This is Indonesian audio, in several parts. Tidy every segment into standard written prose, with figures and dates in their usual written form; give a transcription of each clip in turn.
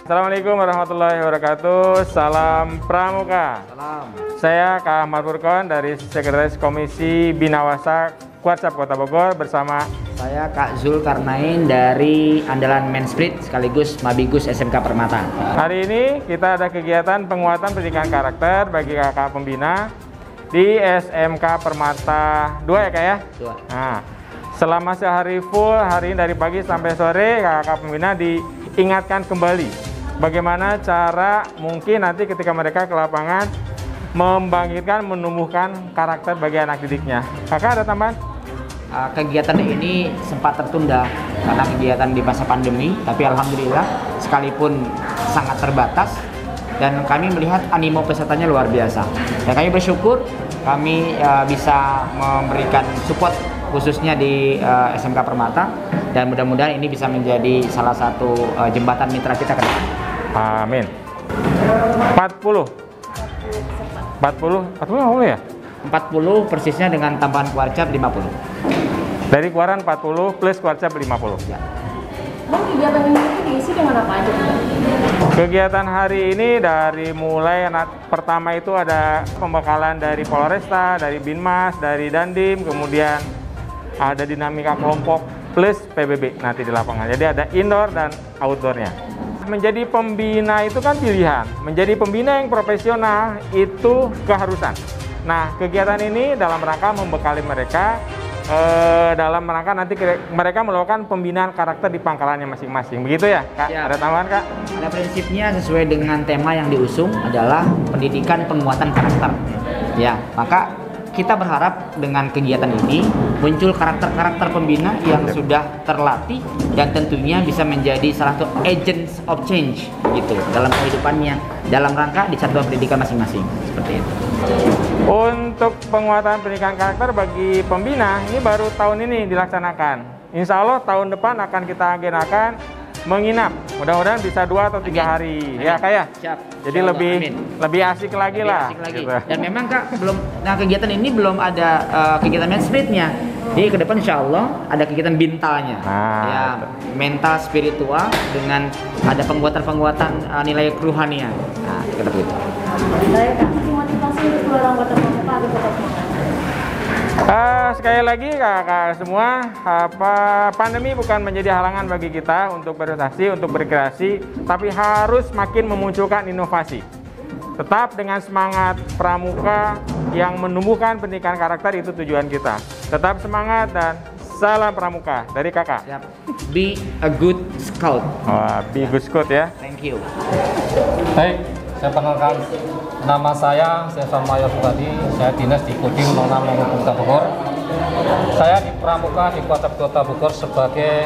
Assalamualaikum warahmatullahi wabarakatuh. Salam Pramuka. Salam. Saya Kak Ahmad Furqon dari Sekretaris Komisi Binawasa Kuarcap Kota Bogor bersama Saya Kak Zulkarnain dari Andalan Mensprit sekaligus Mabigus SMK Permata. Hari ini kita ada kegiatan penguatan pendidikan karakter bagi kakak pembina di SMK Permata 2 ya Kak ya? 2. Nah, selama sehari full, hari ini dari pagi sampai sore kakak pembina diingatkan kembali bagaimana cara mungkin nanti ketika mereka ke lapangan membangkitkan, menumbuhkan karakter bagi anak didiknya. Kakak ada tambahan? Kegiatan ini sempat tertunda karena kegiatan di masa pandemi, tapi alhamdulillah sekalipun sangat terbatas dan kami melihat animo pesertanya luar biasa. Dan kami bersyukur kami bisa memberikan support khususnya di SMK Permata dan mudah-mudahan ini bisa menjadi salah satu jembatan mitra kita ke depan. Amin. 40 ya? 40 persisnya dengan tambahan Kuarcap 50. Dari Kuaran 40 plus Kuarcap 50. Ya. Bang, kegiatan ini diisi dengan apa aja? Kegiatan hari ini dari mulai pertama itu ada pembekalan dari Polresta, dari Binmas, dari Dandim, kemudian ada dinamika kelompok plus PBB nanti di lapangan. Jadi ada indoor dan outdoornya. Menjadi pembina itu kan pilihan. Menjadi pembina yang profesional itu keharusan. Nah, kegiatan ini dalam rangka membekali mereka dalam rangka nanti mereka melakukan pembinaan karakter di pangkalannya masing-masing. Begitu ya, Kak? Ya. Ada tambahan, Kak? Pada prinsipnya sesuai dengan tema yang diusung adalah pendidikan penguatan karakter. Ya, maka kita berharap dengan kegiatan ini muncul karakter-karakter pembina yang sudah terlatih dan tentunya bisa menjadi salah satu agents of change gitu dalam kehidupannya dalam rangka di satuan pendidikan masing-masing seperti itu. Untuk penguatan pendidikan karakter bagi pembina ini baru tahun ini dilaksanakan. Insya Allah tahun depan akan kita agendakan menginap. Mudah-mudahan bisa 2 atau 3 hari. Amin. Ya Kak ya? Siap. Jadi lebih asik lagi Lebih lah. asik lagi. Gitu. Dan memang Kak kegiatan ini belum ada kegiatan Menspritnya. Jadi ke depan insya Allah ada kegiatan bintalnya. Nah, Ya, mental spiritual dengan ada penguatan nilai keruhanian. Nah, kita begitu. Baik, Kak. Motivasi untuk seluruh anggota Pramuka agar tetap semangat. Sekali lagi kakak semua, pandemi bukan menjadi halangan bagi kita untuk berprestasi, untuk berkreasi, tapi harus makin memunculkan inovasi. Tetap dengan semangat Pramuka yang menumbuhkan pendidikan karakter itu tujuan kita. Tetap semangat dan salam Pramuka dari kakak. Siap. Be a good scout. Wah, be good scout ya. Thank you. Baik, saya perkenalkan nama saya Mayor Sukadi. Saya dinas di Kodim 06 Kota Bogor. Saya di Pramuka di Kuarcap Kota Bogor sebagai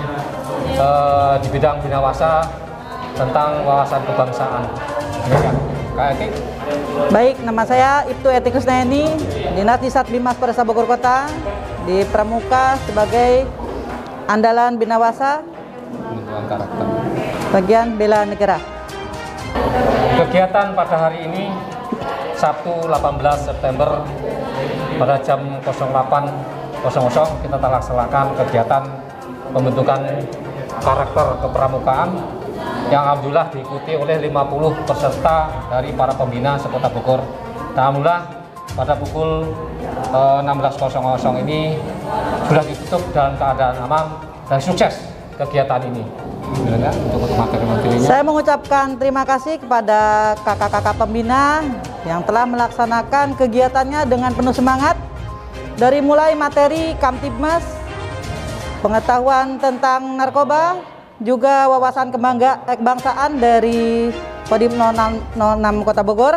di bidang binawasa tentang wawasan kebangsaan. Kak Eti. Baik, nama saya Ibtu Eti Kusnaini, Dinas di Satbimas Polresta Bogor Kota, di Pramuka sebagai Andalan Binawasa, Pendidikan karakter. bagian bela negara. Kegiatan pada hari ini Sabtu 18 September pada jam 08.00 kita telah laksanakan kegiatan pembentukan karakter kepramukaan yang alhamdulillah diikuti oleh 50 peserta dari para pembina sekota Bogor. Dan alhamdulillah pada pukul 16.00 ini sudah ditutup dalam keadaan aman dan sukses kegiatan ini. Untuk materi-materinya. Saya mengucapkan terima kasih kepada kakak-kakak pembina yang telah melaksanakan kegiatannya dengan penuh semangat. Dari mulai materi Kamtibmas, pengetahuan tentang narkoba, juga wawasan kebangsaan dari Kodim 06 Kota Bogor.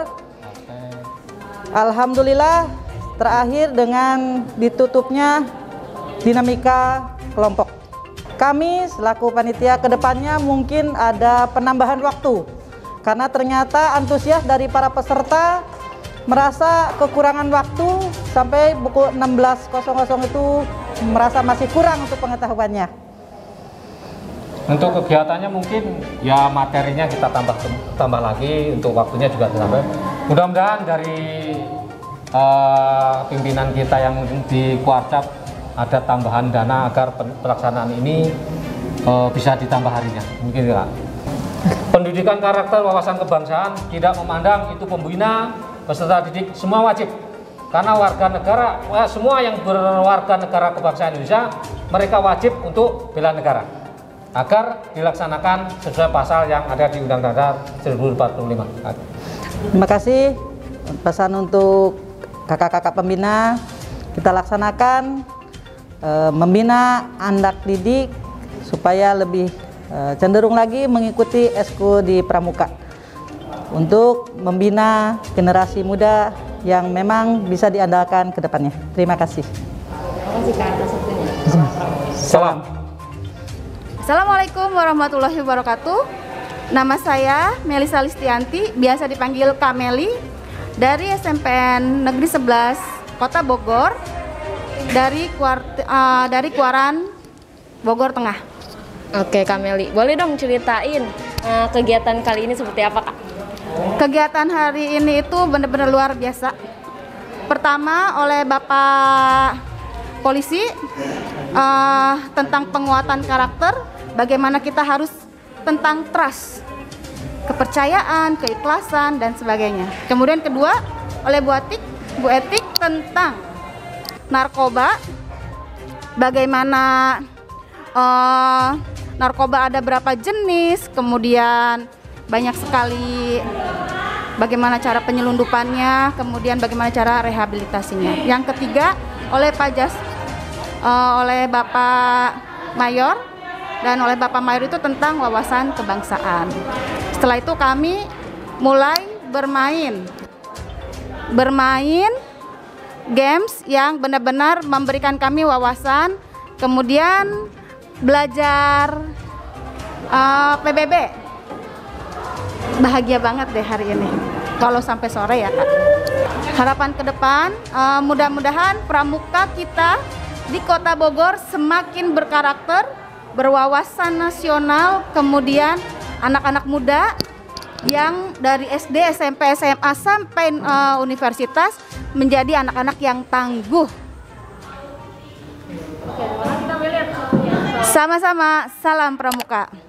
Alhamdulillah terakhir dengan ditutupnya dinamika kelompok. Kami selaku panitia kedepannya mungkin ada penambahan waktu karena ternyata antusias dari para peserta merasa kekurangan waktu sampai pukul 16.00 itu merasa masih kurang untuk pengetahuannya. Untuk kegiatannya mungkin ya materinya kita tambah lagi, untuk waktunya juga ditambah. Mudah-mudahan dari pimpinan kita yang di Kuarcap ada tambahan dana agar pelaksanaan ini bisa ditambah harinya, mungkin ya. Pendidikan karakter wawasan kebangsaan tidak memandang itu pembina, peserta didik, semua wajib. Karena warga negara, semua yang berwarga negara kebangsaan Indonesia, mereka wajib untuk bela negara agar dilaksanakan sesuai pasal yang ada di Undang-Undang Dasar 1945. Terima kasih. Pesan untuk kakak-kakak pembina, kita laksanakan membina anak didik supaya lebih cenderung lagi mengikuti Eskul di Pramuka untuk membina generasi muda yang memang bisa diandalkan ke depannya. Terima kasih. Terima kasih Kak atas waktunya. Salam. Assalamualaikum warahmatullahi wabarakatuh. Nama saya Melisa Listianti, biasa dipanggil Kak Meli, dari SMPN Negeri 11 Kota Bogor, dari Kuaran Bogor Tengah. Oke Kak Meli, boleh dong ceritain kegiatan kali ini seperti apa Kak? Kegiatan hari ini itu benar-benar luar biasa. Pertama oleh Bapak Polisi tentang penguatan karakter, bagaimana kita harus tentang trust, kepercayaan, keikhlasan dan sebagainya. Kemudian kedua oleh Bu Etik tentang narkoba, bagaimana narkoba ada berapa jenis, kemudian banyak sekali bagaimana cara penyelundupannya, kemudian bagaimana cara rehabilitasinya. Yang ketiga oleh oleh Bapak Mayor, dan oleh Bapak Mayor itu tentang wawasan kebangsaan. Setelah itu kami mulai bermain games yang benar-benar memberikan kami wawasan, kemudian belajar PBB. Bahagia banget deh hari ini kalau sampai sore ya Kak. Harapan ke depan mudah-mudahan pramuka kita di Kota Bogor semakin berkarakter, berwawasan nasional, kemudian anak-anak muda yang dari SD, SMP, SMA sampai universitas menjadi anak-anak yang tangguh. Sama-sama, salam pramuka.